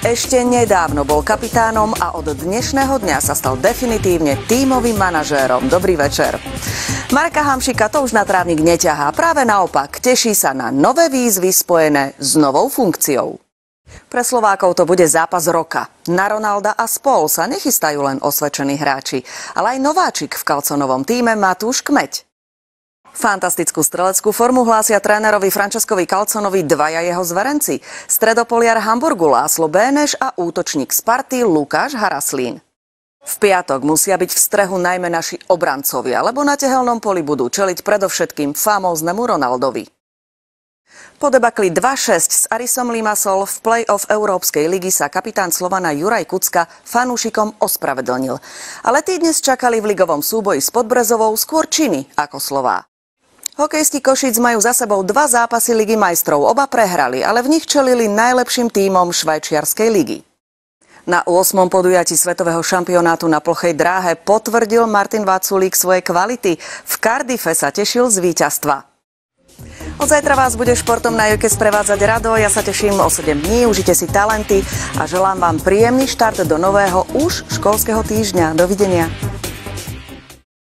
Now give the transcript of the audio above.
Ešte nedávno bol kapitánom a od dnešného dňa sa stal definitívne tímovým manažérom. Dobrý večer. Marka Hamšika to už na trávnik neťahá. Práve naopak, teší sa na nové výzvy spojené s novou funkciou. Pre Slovákov to bude zápas roka. Na Ronalda a spol sa nechystajú len osvedčení hráči, ale aj nováčik v Kalconovom tíme Matúš Kmeď. Fantastickú streleckú formu hlásia trénerovi Francescovi Kalconovi dvaja jeho zverenci. Stredopoliar Hamburgu László Bénes a útočník Sparty Lukáš Haraslín. V piatok musia byť v strehu najmä naši obrancovia, lebo na tehelnom poli budú čeliť predovšetkým famóznemu Ronaldovi. Po debakli 2-6 s Arisom Limassol v play-off Európskej ligy sa kapitán Slovana Juraj Kucka fanúšikom ospravedlnil. Ale tí dnes čakali v ligovom súboji s Podbrezovou skôr činy ako slová. Hokejisti Košíc majú za sebou 2 zápasy Ligy majstrov. Oba prehrali, ale v nich čelili najlepším tímom švajčiarskej ligy. Na 8. podujatí svetového šampionátu na plochej dráhe potvrdil Martin Vaculík svoje kvality. V Cardiffe sa tešil z víťazstva. Od zajtra vás bude športom na Jojke sprevádzať Rado. Ja sa teším o 7 dní, užite si talenty a želám vám príjemný štart do nového už školského týždňa. Dovidenia.